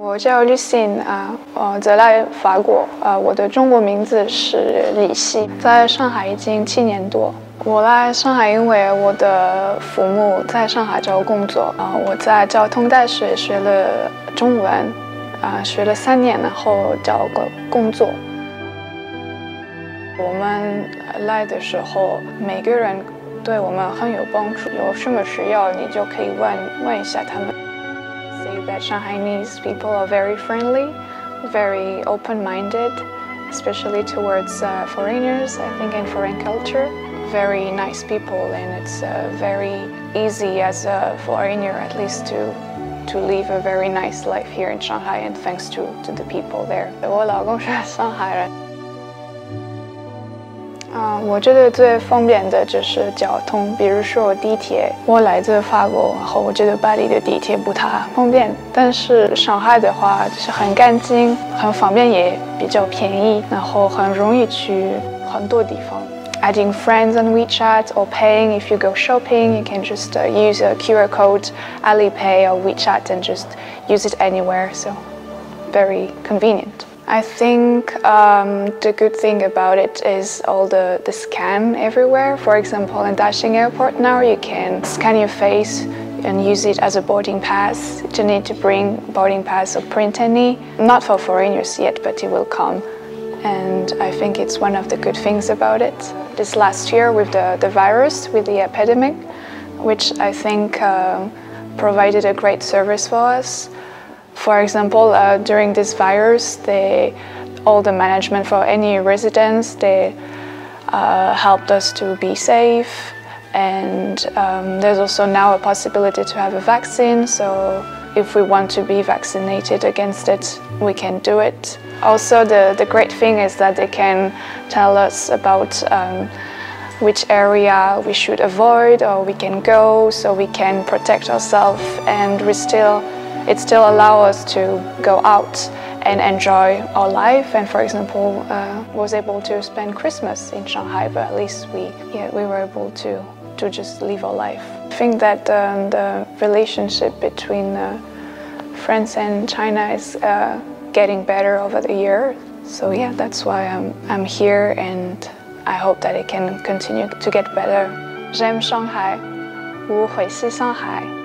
我叫 Lucine 则来法国我的中国名字是李希，在上海已经7年多。我来上海，因为我的父母在上海找工作我在交通大学学了中文学了3年，然后找个工作。我们来的时候，每个人对我们很有帮助，有什么需要你就可以问一下他们。Say that Shanghainese people are very friendly, very open-minded, especially towards foreigners, I think, in foreign culture. Very nice people, and it's very easy as a foreigner, at least, to live a very nice life here in Shanghai, and thanks to the people there. 我老公是上海人。我觉得最方便的就是交通，比如说地铁。我来自法国，然后我觉得巴黎的地铁不太方便，但是上海的话就是很干净、很方便，也比较便宜，然后很容易去很多地方。Adding friends on WeChat or paying if you go shopping, you can just use a QR code, Alipay or WeChat, and just use it anywhere. So very convenient. I think the good thing about it is all the scan everywhere. For example, in Daxing Airport now, you can scan your face and use it as a boarding pass. You don't need to bring boarding pass or print any. Not for foreigners yet, but it will come. And I think it's one of the good things about it. This last year with the virus, with the epidemic, which I think provided a great service for us. For example, during this virus, all the management for any residents, they helped us to be safe. And there's also now a possibility to have a vaccine, so if we want to be vaccinated against it, we can do it. Also, the great thing is that they can tell us about which area we should avoid or we can go, so we can protect ourselves, and it still allows us to go out and enjoy our life. And for example, was able to spend Christmas in Shanghai, but at least we were able to just live our life. I think that the relationship between France and China is getting better over the year. So yeah, that's why I'm here, and I hope that it can continue to get better. J'aime Shanghai. 我会是上海。